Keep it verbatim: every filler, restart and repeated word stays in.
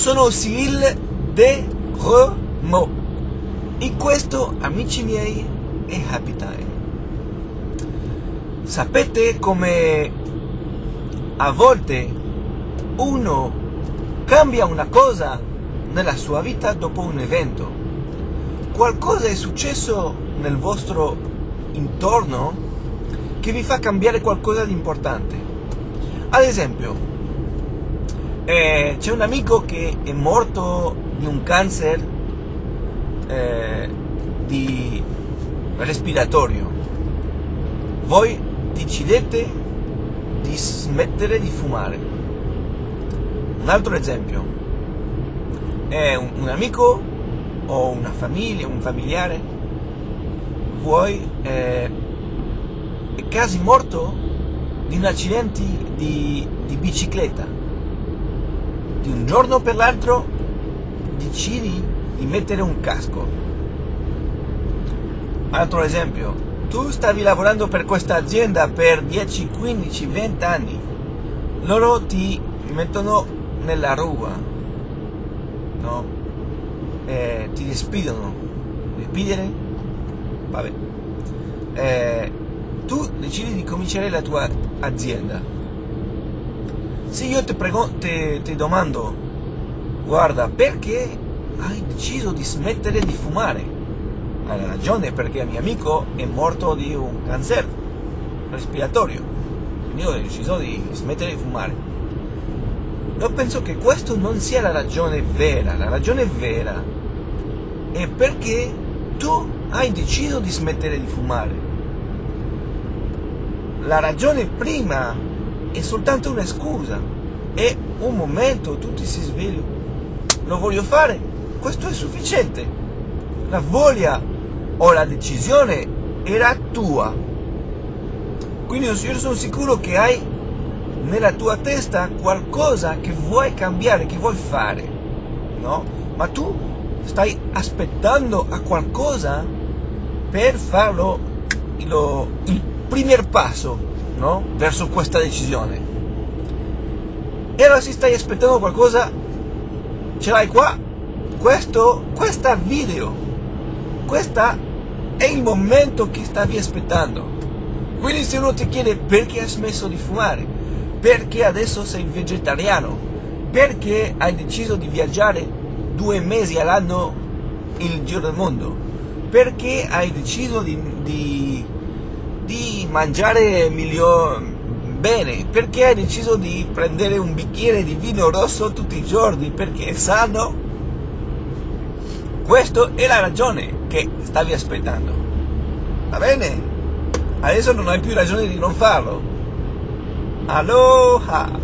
sono Cyril de Remo e questo, amici miei, è Happy Time. Sapete come a volte uno cambia una cosa nella sua vita dopo un evento? Qualcosa è successo nel vostro intorno che vi fa cambiare qualcosa di importante. Ad esempio, eh, c'è un amico che è morto di un cancer eh, di respiratorio. Voi decidete di smettere di fumare. Un altro esempio è un, un amico o una famiglia, un familiare, voi eh, è quasi morto di un accidente di, di bicicletta. Di un giorno per l'altro decidi di mettere un casco. Altro esempio, tu stavi lavorando per questa azienda per dieci, quindici, venti anni, loro ti mettono nella rua, no? Eh, ti despidono. Despidere? Vabbè. Eh, tu decidi di cominciare la tua azienda. Se io ti, prego, ti, ti domando, guarda, perché hai deciso di smettere di fumare? Ha ragione, perché mio amico è morto di un cancer respiratorio, quindi io ho deciso di smettere di fumare. Io penso che questa non sia la ragione vera. La ragione vera è perché tu hai deciso di smettere di fumare. La ragione prima è soltanto una scusa, è un momento, tu ti si svegli, lo voglio fare, questo è sufficiente. La voglia o la decisione era tua. Quindi io sono sicuro che hai nella tua testa qualcosa che vuoi cambiare, che vuoi fare, no? Ma tu stai aspettando a qualcosa per farlo lo, il primo passo, no? Verso questa decisione. E allora se stai aspettando qualcosa, ce l'hai qua, questo, questa video, questa è il momento che stavi aspettando. Quindi se uno ti chiede perché hai smesso di fumare, perché adesso sei vegetariano, perché hai deciso di viaggiare due mesi all'anno il giro del mondo, perché hai deciso di, di, di mangiare miglior, bene, perché hai deciso di prendere un bicchiere di vino rosso tutti i giorni, perché è sano. Questa è la ragione che stavi aspettando. Va bene? Adesso non hai più ragione di non farlo. Aloha!